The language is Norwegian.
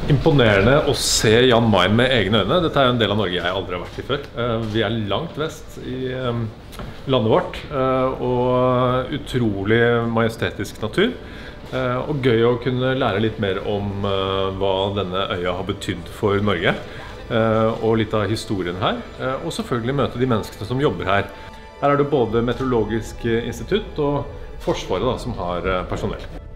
Imponerende å se Jan Mayen med egne øyne. Dette er jo en del av Norge jeg aldri har vært i før. Vi er langt vest i landet vårt, og utrolig majestetisk natur. Og gøy å kunne lære litt mer om hva denne øya har betydd for Norge, og litt av historien her, og selvfølgelig møte de menneskene som jobber her. Her er det både Meteorologisk institutt og Forsvaret som har personell.